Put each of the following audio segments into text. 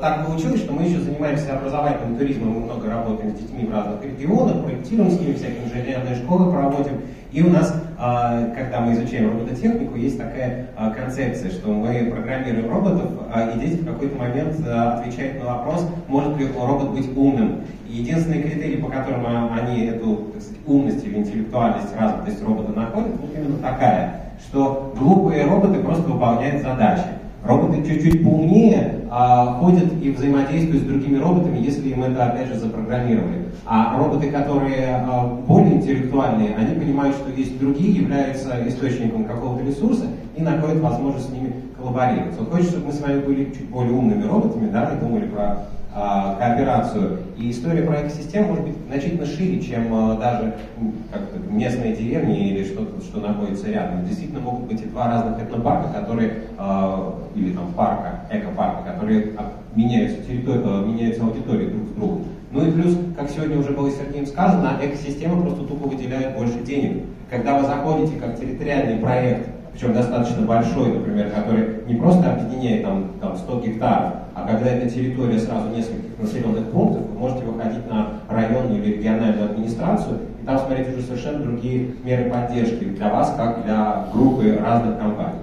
так получилось, что мы еще занимаемся образовательным туризмом, мы много работаем с детьми в разных регионах, проектируем с ними всякие инженерные школы, проводим. И у нас, когда мы изучаем робототехнику, есть такая концепция, что мы программируем роботов, и дети в какой-то момент отвечают на вопрос, может ли робот быть умным. И единственный критерий, по которым они эту, так сказать, умность или интеллектуальность, развитость робота находят, вот именно такая, что глупые роботы просто выполняют задачи. Роботы чуть-чуть поумнее ходят и взаимодействуют с другими роботами, если им это, опять же, запрограммировали. А роботы, которые более интеллектуальные, они понимают, что есть другие, являются источником какого-то ресурса и находят возможность с ними коллаборировать. Вот хочется, чтобы мы с вами были чуть более умными роботами, да, и думали про кооперацию. И история про экосистему может быть значительно шире, чем даже местные деревни или что-то, что находится рядом. Действительно могут быть и два разных этнопарка, которые, или там парка, экопарка, которые меняются аудиторией друг с другом. Ну и плюс, как сегодня уже было Сергеем сказано, экосистема просто тупо выделяет больше денег. Когда вы заходите как территориальный проект, причем достаточно большой, например, который не просто объединяет там 100 гектаров, а когда эта территория сразу нескольких населенных пунктов, вы можете выходить на районную или региональную администрацию и там смотреть уже совершенно другие меры поддержки для вас, как для группы разных компаний.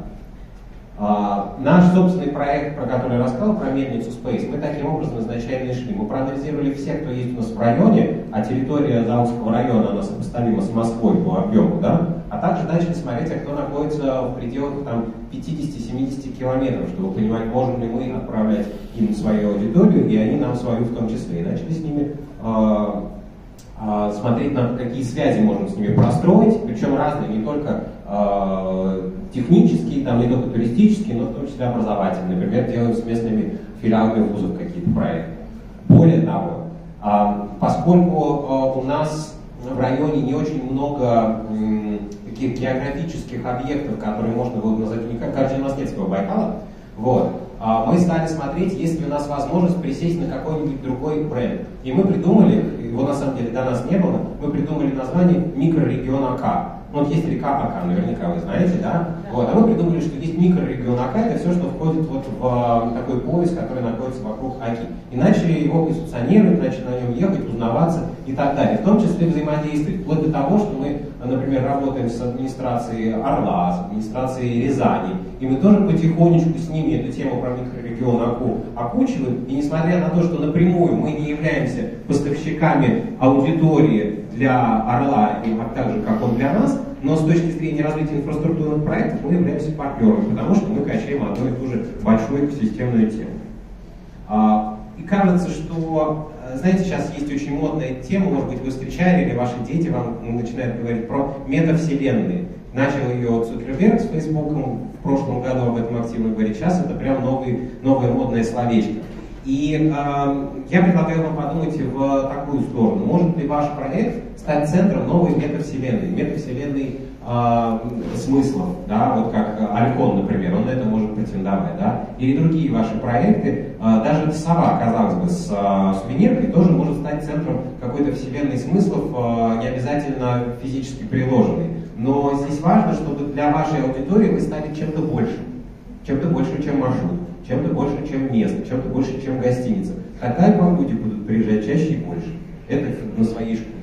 Наш собственный проект, про который я рассказал, про мельницу Space, мы таким образом изначально и шли. Мы проанализировали всех, кто есть у нас в районе, а территория Заумского района, она сопоставима с Москвой по объему, да? А также начали смотреть, кто находится в пределах 50-70 километров, чтобы понимать, можем ли мы отправлять им свою аудиторию, и они нам свою в том числе. И начали с ними смотреть, на какие связи можем с ними простроить, причем разные, не только технические, не только туристические, но в том числе образовательные. Например, делаем с местными филиалами вузов какие-то проекты. Более того, поскольку у нас в районе не очень много таких географических объектов, которые можно было бы назвать уникальными, как Железнодорожного Байкала, мы стали смотреть, есть ли у нас возможность присесть на какой-нибудь другой бренд. И мы придумали, его на самом деле до нас не было, мы придумали название микрорегион Ака. Вот есть река Ака, наверняка вы знаете, да? А мы придумали, что есть микрорегион Ака, это все, что входит в такой пояс, который находится вокруг Аки. И начали его позиционировать, начали на нем ехать, узнаваться и так далее. В том числе взаимодействовать, вплоть до того, что мы, например, работаем с администрацией Орла, с администрацией Рязани, и мы тоже потихонечку с ними эту тему про микрорегион Аку окучиваем. И несмотря на то, что напрямую мы не являемся поставщиками аудитории для Орла, и так же, как он для нас, но с точки зрения развития инфраструктурных проектов мы являемся партнерами, потому что мы качаем одну и ту же большую экосистемную тему. И кажется, что, знаете, сейчас есть очень модная тема, может быть, вы встречали, или ваши дети вам начинают говорить про метавселенные. Начал ее Цукерберг с Фейсбуком в прошлом году, об этом активно говорит. Сейчас это прям новое модное словечко. И я предлагаю вам подумать в такую сторону. Может ли ваш проект стать центром новой метавселенной смыслов, да, вот как Алькон, например, он на это может претендовать, да, или другие ваши проекты, даже сова, казалось бы, с сувениркой тоже может стать центром какой-то вселенной смыслов, не обязательно физически приложенной. Но здесь важно, чтобы для вашей аудитории вы стали чем-то большим, чем маршрут, чем-то больше, чем место, чем-то больше, чем гостиница. Тогда к вам люди будут приезжать чаще и больше. Это на своей шкуре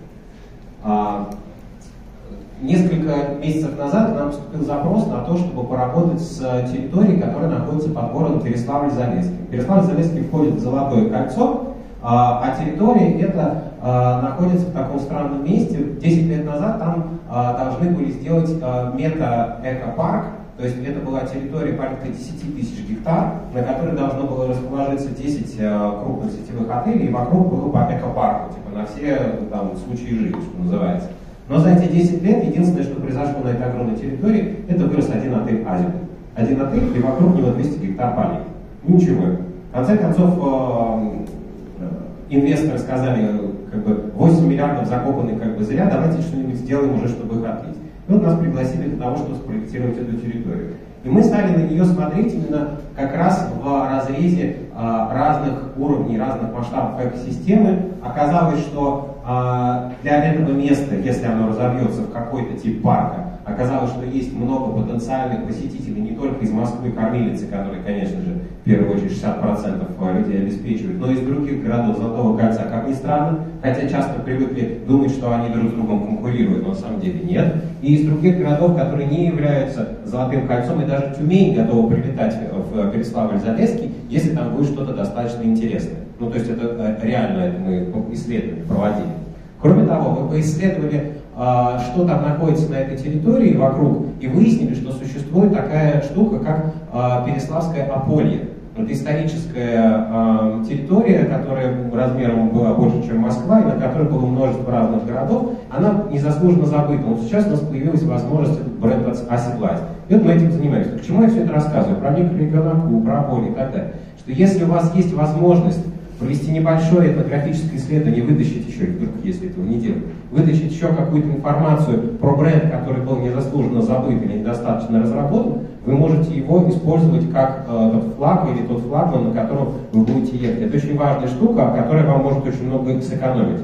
знаю. Несколько месяцев назад к нам поступил запрос на то, чтобы поработать с территорией, которая находится под городом Переславль-Залесский. Переславль-Залесский входит в Золотое кольцо, а территория эта находится в таком странном месте. 10 лет назад там должны были сделать мета-экопарк, то есть это была территория порядка 10 тысяч гектар, на которой должно было расположиться 10 крупных сетевых отелей, и вокруг было по экопарку, типа на все случаи жизни, что называется. Но за эти 10 лет единственное, что произошло на этой огромной территории, это вырос один отель «Азиат». Один отель, и вокруг него 200 гектар полей. Ничего. В конце концов, инвесторы сказали, 8 миллиардов закопаны зря, давайте что-нибудь сделаем уже, чтобы их отлить. И вот нас пригласили для того, чтобы спроектировать эту территорию. И мы стали на нее смотреть именно как раз в разрезе разных уровней, разных масштабов экосистемы. Оказалось, что для этого места, если оно разовьется в какой-то тип парка, оказалось, что есть много потенциальных посетителей не только из Москвы, кормилицы, которые, конечно же, в первую очередь 60% людей обеспечивают, но из других городов Золотого кольца, как ни странно, хотя часто привыкли думать, что они друг с другом конкурируют, но на самом деле нет, и из других городов, которые не являются Золотым кольцом, и даже Тюмень готова прилетать в Переславль-Залесский, если там будет что-то достаточно интересное. Ну, то есть это реально, это мы исследования проводили. Кроме того, мы поисследовали, что там находится на этой территории вокруг, и выяснили, что существует такая штука, как Переславское Аполье. Это историческая территория, которая размером была больше, чем Москва, и на которой было множество разных городов. Она незаслуженно забыта. Вот сейчас у нас появилась возможность этот бренд оседлать. И вот мы этим занимаемся. К чему я все это рассказываю? Про микрорегионалку, про Аполье и так далее. Что если у вас есть возможность провести небольшое этнографическое исследование, вытащить еще, вдруг, если этого не делать, вытащить еще какую-то информацию про бренд, который был незаслуженно забыт или недостаточно разработан, вы можете его использовать как тот флаг или тот флагман, на котором вы будете ехать. Это очень важная штука, которая вам может очень много сэкономить.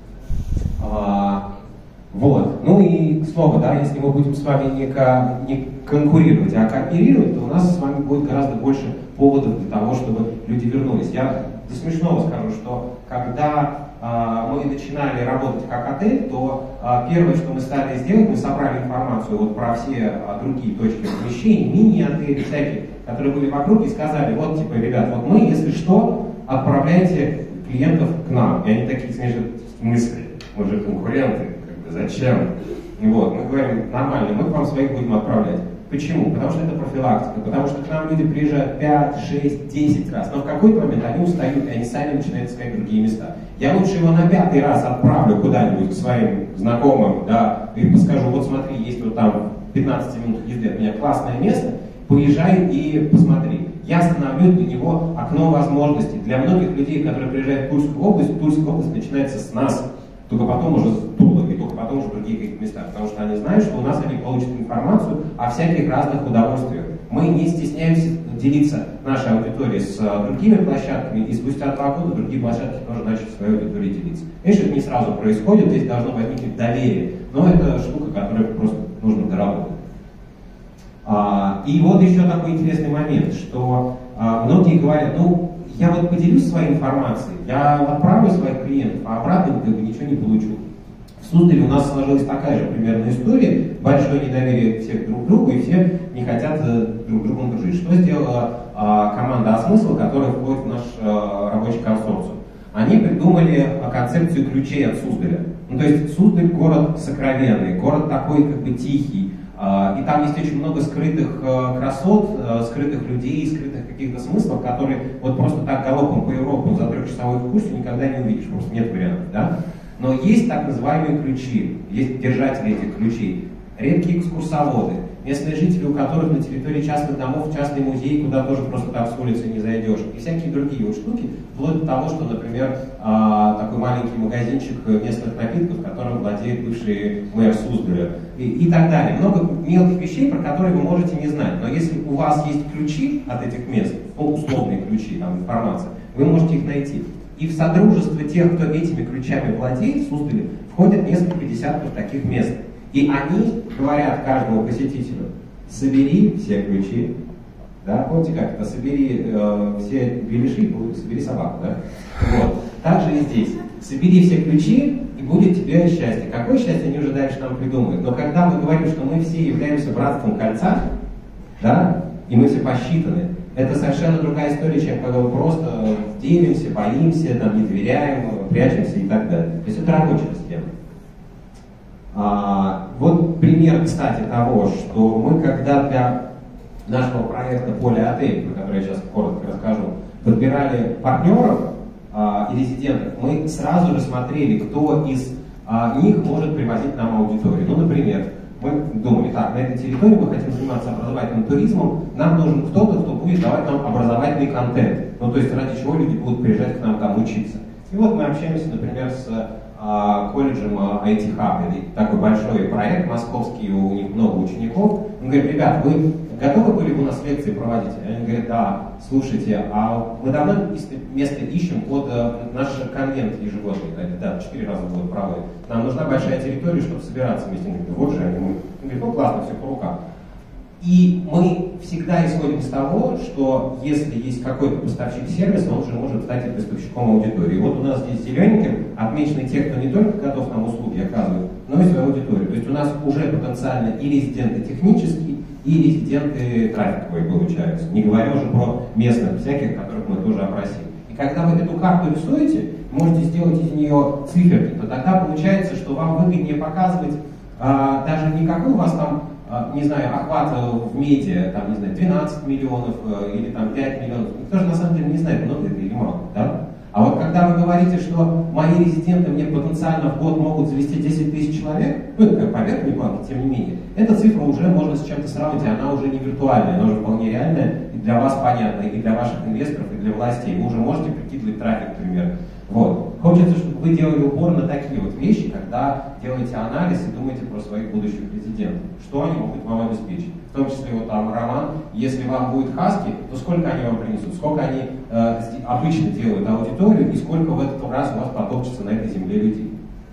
Вот. Ну и слово, да, если мы будем с вами не конкурировать, а кооперировать, то у нас с вами будет гораздо больше поводов для того, чтобы люди вернулись. Я для смешного скажу, что когда мы начинали работать как отель, то первое, что мы стали делать, мы собрали информацию вот про все другие точки размещения, мини-отели всякие, которые были вокруг, и сказали, вот, типа, ребят, вот мы, если что, отправляйте клиентов к нам. И они такие смешные, в смысле? Мы же конкуренты, как бы, зачем? И вот, мы говорим, нормально, мы к вам своих будем отправлять. Почему? Потому что это профилактика, потому что к нам люди приезжают 5, 6, 10 раз, но в какой-то момент они устают, и они сами начинают искать другие места. Я лучше его на 5-й раз отправлю куда-нибудь к своим знакомым, да, и подскажу, вот смотри, есть вот там 15 минут езды от меня классное место, поезжай и посмотри. Я становлю для него окно возможностей. Для многих людей, которые приезжают в Тульскую область начинается с нас, только потом уже с Тулы, и только потом уже в других каких-то местах, потому что они знают, что у нас они получат информацию о всяких разных удовольствиях. Мы не стесняемся делиться нашей аудиторией с другими площадками, и спустя 2 года другие площадки тоже начали своей аудиторией делиться. Конечно, это не сразу происходит, здесь должно возникнуть доверие, но это штука, которую просто нужно доработать. И вот еще такой интересный момент, что многие говорят, ну, я вот поделюсь своей информацией, я отправлю своих клиентов, а обратно как бы ничего не получу. В Суздале у нас сложилась такая же примерная история, большое недоверие всех друг к другу, и все не хотят друг с другом дружить. Что сделала команда «Осмысл», которая входит в наш рабочий консорциум? Они придумали концепцию ключей от Суздаля. Ну, то есть Суздаль город сокровенный, город такой как бы тихий, и там есть очень много скрытых красот, скрытых людей, скрытых каких-то смыслов, которые вот просто так галопом по Европам за 3-часовой экскурсию никогда не увидишь, просто нет вариантов, да? Но есть так называемые ключи, есть держатели этих ключей, редкие экскурсоводы, местные жители, у которых на территории частных домов частный музей, куда тоже просто так с улицы не зайдешь, и всякие другие вот штуки, вплоть до того, что, например, такой маленький магазинчик местных напитков, которым владеет бывший мэр Суздаля, и так далее. Много мелких вещей, про которые вы можете не знать, но если у вас есть ключи от этих мест, ну, условные ключи, там, информация, вы можете их найти. И в содружество тех, кто этими ключами владеет в Суздале, входят несколько десятков таких мест. И они говорят каждому посетителю, собери все ключи, да, помните как это, собери все беляши, собери собаку, да? Вот. Так же и здесь. Собери все ключи, и будет тебе счастье. Какое счастье, они уже дальше нам придумают. Но когда мы говорим, что мы все являемся братством кольца, да, и мы все посчитаны, это совершенно другая история, чем когда мы просто делимся, боимся, там, не доверяем, прячемся и так далее. То есть это рабочая схема. Вот пример, кстати, того, что мы когда для нашего проекта «Поле отель», про который я сейчас коротко расскажу, подбирали партнеров и резидентов, мы сразу же смотрели, кто из них может привозить нам аудиторию. Ну, например, мы думали, так, на этой территории мы хотим заниматься образовательным туризмом, нам нужен кто-то, кто будет давать нам образовательный контент. Ну, то есть ради чего люди будут приезжать к нам там учиться. И вот мы общаемся, например, с колледжем IT Hub, такой большой проект московский, у них много учеников. Он говорит, ребят, вы готовы были бы у нас лекции проводить? И они говорят, да, слушайте, а мы давно место ищем под наш конвент ежегодный, да, 4 раза в год проводим. Нам нужна большая территория, чтобы собираться вместе. Они говорят, вот же они. Он говорит, ну классно, все по рукам. И мы всегда исходим из того, что если есть какой-то поставщик сервиса, он же может стать и поставщиком аудитории. Вот у нас здесь зелененьким отмечены те, кто не только готов нам услуги оказывать, но и свою аудиторию. То есть у нас уже потенциально и резиденты технические, и резиденты трафиковые получаются. Не говоря уже про местных всяких, которых мы тоже опросили. И когда вы эту карту рисуете, можете сделать из нее циферки, то тогда получается, что вам выгоднее показывать даже не какой у вас там, не знаю, охват в медиа, там, не знаю, 12 миллионов или там 5 миллионов. Никто же на самом деле не знает, много это или мало, да? А вот когда вы говорите, что мои резиденты мне потенциально в год могут завести 10 тысяч человек, ну это как поверхностные банки, тем не менее, эта цифра уже можно с чем-то сравнить, и она уже не виртуальная, она уже вполне реальная, и для вас понятная, и для ваших инвесторов, и для властей. Вы уже можете прикидывать трафик, например. Вот. Хочется, чтобы вы делали упор на такие вот вещи, когда делаете анализ и думаете про своих будущих резидентов. Что они могут вам обеспечить? В том числе вот там Роман, если вам будет хаски, то сколько они вам принесут? Сколько они обычно делают аудиторию и сколько в этот раз у вас потопчется на этой земле людей?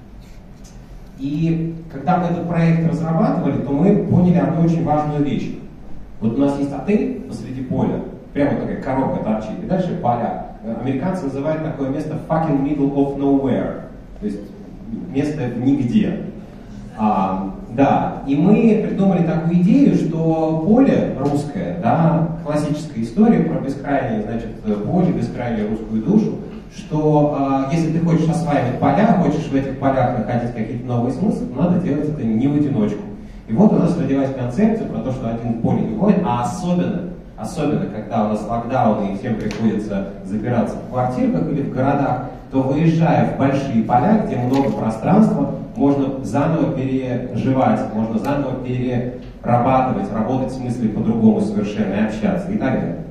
И когда мы этот проект разрабатывали, то мы поняли одну очень важную вещь. Вот у нас есть отель посреди поля, прямо такая коробка торчит, и дальше поля. Американцы называют такое место fucking middle of nowhere, то есть место нигде. Да, и мы придумали такую идею, что поле русское, да, классическая история про бескрайнее, значит, поле, бескрайнюю русскую душу, что если ты хочешь осваивать поля, хочешь в этих полях находить какие-то новые смыслы, то надо делать это не в одиночку. И вот у нас родилась концепция про то, что один в поле не ходит, а особенно когда у нас локдауны и всем приходится запираться в квартирках или в городах, то выезжая в большие поля, где много пространства, можно заново переживать, можно заново перерабатывать, работать в смысле по-другому совершенно и общаться и так далее.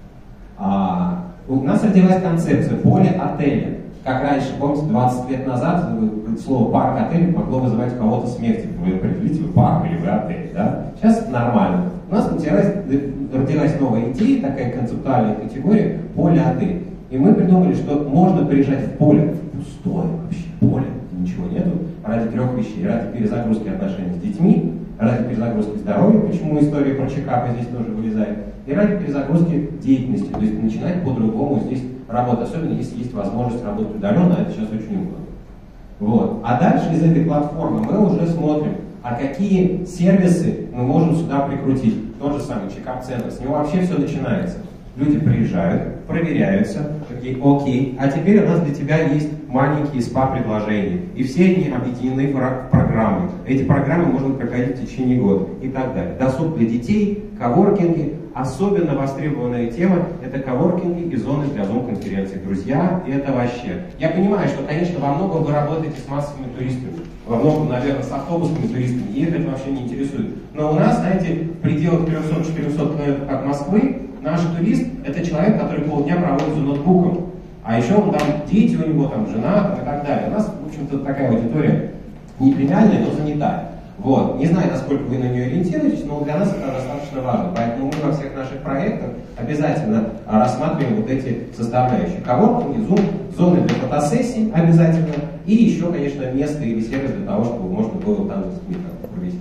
У нас родилась концепция поле-отеля. Как раньше, помните, 20 лет назад слово парк-отель могло вызывать у кого-то смех, типа вы определите, вы парк или вы отель, да? Сейчас это нормально. У нас родилась новая идея, такая концептуальная категория поле-отель. И мы придумали, что можно приезжать в поле, в пустое вообще поле, ничего нету, ради трех вещей. Ради перезагрузки отношений с детьми, ради перезагрузки здоровья, почему история про чекапы здесь тоже вылезает, и ради перезагрузки деятельности, то есть начинать по-другому здесь работать, особенно если есть возможность работать удаленно, а это сейчас очень удобно. Вот. А дальше из этой платформы мы уже смотрим, а какие сервисы мы можем сюда прикрутить. Тот же самый чекап-центр, с него вообще все начинается. Люди приезжают, проверяются, такие, окей, а теперь у нас для тебя есть маленькие СПА-предложения. И все они объединены в программы. Эти программы можно проходить в течение года и так далее. Досуг для детей, коворкинги. Особенно востребованная тема – это коворкинги и зоны для зум-конференций. Друзья, это вообще. Я понимаю, что, конечно, во многом вы работаете с массовыми туристами, во многом, наверное, с автобусными туристами, и их это вообще не интересует. Но у нас, знаете, в пределах 300-400 километров от Москвы наш турист – это человек, который полдня проводит за ноутбуком. А еще он там, дети у него, там, жена там, и так далее. У нас, в общем-то, такая аудитория не премиальная, но занятая. Вот. Не знаю, насколько вы на нее ориентируетесь, но для нас это достаточно важно. Поэтому мы во всех наших проектах обязательно рассматриваем вот эти составляющие. Коворкинги, зум, зоны для фотосессий обязательно. И еще, конечно, место или сервис для того, чтобы можно было там с детьми провести.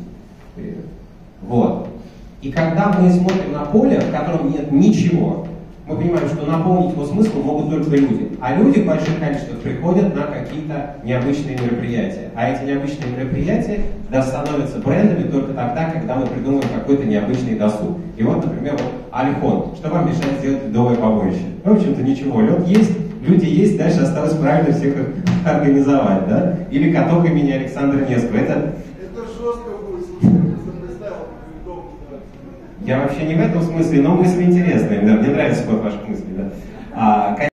Вот. И когда мы смотрим на поле, в котором нет ничего, мы понимаем, что наполнить его смыслом могут только люди. А люди в больших количествах приходят на какие-то необычные мероприятия. А эти необычные мероприятия становятся брендами только тогда, когда мы придумаем какой-то необычный досуг. И вот, например, вот Альхон. Что вам мешает сделать ледовое побоище? Ну, в общем-то, ничего. Лед есть, люди есть, дальше осталось правильно всех их организовать, да? Или каток имени Александра Невского. Это жестко будет, слушай, я просто представил, как дом. Я вообще не в этом смысле, но мысли интересные. Мне нравится ход ваших мыслей, да.